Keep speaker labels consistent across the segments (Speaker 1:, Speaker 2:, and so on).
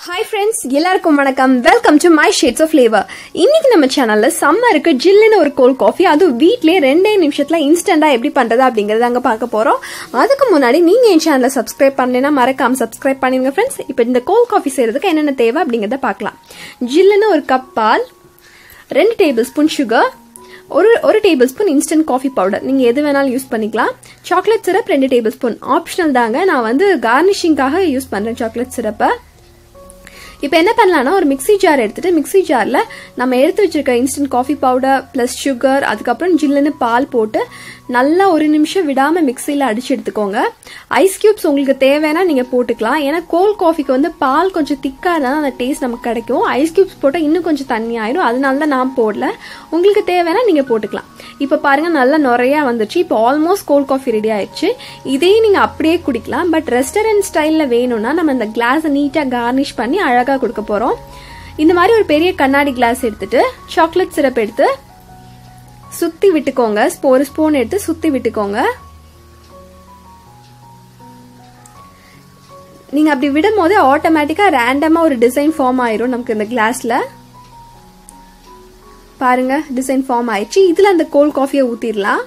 Speaker 1: Hi friends, எல்லாருக்கும் வணக்கம். Welcome to my shades of flavour. இன்னைக்கு நம்ம சேனல்ல சம்மருக்கு ஜில்லுன்னு ஒரு கோல்ட் காஃபி, அது வீட்லயே 2 நிமிஷத்துல இன்ஸ்டன்டா எப்படி பண்றது அப்படிங்கறத அங்க பார்க்க போறோம். அதுக்கு முன்னாடி நீங்க என் சேனலை சப்ஸ்கிரைப் பண்ணலைன்னா மறக்காம சப்ஸ்கிரைப் பண்ணுங்க ஃப்ரெண்ட்ஸ். இப்போ இந்த கோல்ட் காஃபி செய்யறதுக்கு என்னென்ன தேவை அப்படிங்கறத பார்க்கலாம். ஜில்லுன்னு ஒரு கப் பால், 2 டேபிள் ஸ்பூன் சுகர், ஒரு tablespoon instant coffee powder, நீங்க எது வேணாலும் யூஸ் பண்ணிக்கலாம். Chocolate syrup 2 tablespoon, optional தாங்க. நான் வந்து கார்னிஷிங்காக யூஸ் பண்றேன் சாக்லேட் சிரப்பை. இப்போ என்ன பண்ணலாம்னா, ஒரு மிக்ஸி ஜார் எடுத்துட்டு மிக்ஸி ஜார்ல நம்ம எடுத்து வச்சிருக்க instant coffee powder plus sugar, அதுக்கப்புறம் ஜில்லுன்னு பால் போட்டு நல்லா 1 நிமிஷம் விடாம மிக்ஸில அடிச்சு எடுத்துக்கோங்க. ஐஸ் கியூப்ஸ் உங்களுக்கு தேவைன்னா நீங்க போட்டுக்கலாம். ஏன்னா கோல்ட் காஃபிக்கு வந்து பால் கொஞ்சம் திக்கா இருந்தாலும் அந்த டேஸ்ட் நமக்கு கிடைக்கும். ஐஸ் கியூப்ஸ் போட்டா இன்னும் கொஞ்சம் தண்ணி ஆயிடும். அதனால தான் நான் போடல. உங்களுக்கு தேவைன்னா நீங்க போட்டுக்கலாம். இப்ப பாருங்க நல்லா நிறைய வந்துச்சு. இப்போ ஆல்மோஸ்ட் கோல்ட் காஃபி ரெடி ஆயிடுச்சு. இதே நீங்க அப்படியே குடிக்கலாம். பட் ரெஸ்டாரண்ட் ஸ்டைல்ல வேணும்னா நம்ம இந்த கிளாஸை நீட்டா கார்னிஷ் பண்ணி அழகா கொடுக்க போறோம். இந்த மாதிரி ஒரு பெரிய கண்ணாடி கிளாஸ் எடுத்துட்டு சாக்லேட் சிரப் எடுத்து சுத்தி விட்டுக்கோங்க. ஒரு ஸ்பூன் எடுத்து சுத்தி விட்டுக்கோங்க. நீங்க அப்படி விடும் போது ஆட்டோமேட்டிக்கா ரேண்டமா ஒரு டிசைன் ஃபார்ம் ஆயிரும் நமக்கு இந்த கிளாஸ்ல. பாருங்க டிசைன் ஃபார்ம் ஆயிடுச்சு. இதுல அந்த கோல்ட் காஃபியை ஊத்திடலாம்.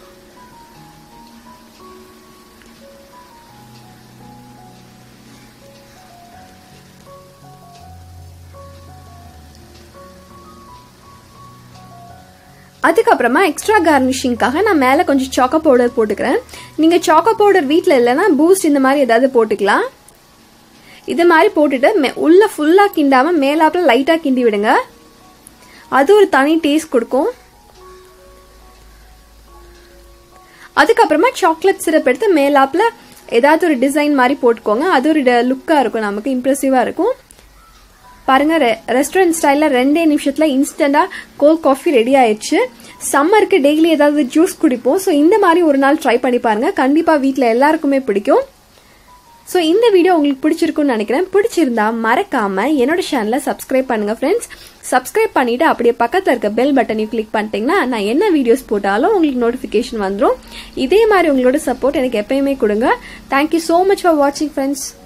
Speaker 1: அதுக்கப்புறமா எக்ஸ்ட்ரா கார்னிஷிங்காக நான் மேல கொஞ்சம் சாக்கோ பவுடர் போட்டுக்கிறேன். நீங்க சாக்கோ பவுடர் வீட்ல இல்லைன்னா பூஸ்ட் இந்த மாதிரி ஏதாவது போட்டுக்கலாம். இது மாதிரி போட்டுட்டு உள்ள ஃபுல்லா கிண்டாம மேலாப்புல லைட்டா கிண்டி விடுங்க. அது ஒரு தனி டேஸ்ட் கொடுக்கும். அதுக்கப்புறமா சாக்லேட் சிரப் எடுத்து மேலாப்புல ஏதாவது ஒரு டிசைன் மாதிரி போட்டுக்கோங்க. அது ஒரு லுக்கா இருக்கும், நமக்கு இம்ப்ரெசிவா இருக்கும். பாருங்க ரெஸ்டாரண்ட் ஸ்டைல்ல 2 நிமிஷத்துல இன்ஸ்டன்டா கோல்ட் காஃபி ரெடி ஆயிடுச்சு. சம்மருக்கு டெய்லி ஏதாவது ஜூஸ் குடிப்போம். ஸோ இந்த மாதிரி ஒரு நாள் ட்ரை பண்ணி பாருங்க. கண்டிப்பா வீட்டில் எல்லாருக்குமே பிடிக்கும். ஸோ இந்த வீடியோ உங்களுக்கு பிடிச்சிருக்குன்னு நினைக்கிறேன். பிடிச்சிருந்தா மறக்காம என்னோட சேனலை சப்ஸ்கிரைப் பண்ணுங்க ஃப்ரெண்ட்ஸ். சப்ஸ்கிரைப் பண்ணிட்டு அப்படியே பக்கத்தில் இருக்க பெல் பட்டனையும் கிளிக் பண்ணிட்டீங்கன்னா நான் என்ன வீடியோஸ் போட்டாலும் உங்களுக்கு நோட்டிஃபிகேஷன் வந்துடும். இதே மாதிரி உங்களோட சப்போர்ட் எனக்கு எப்பயுமே கொடுங்க. தேங்க்யூ ஸோ மச் ஃபார் வாட்சிங் ஃப்ரெண்ட்ஸ்.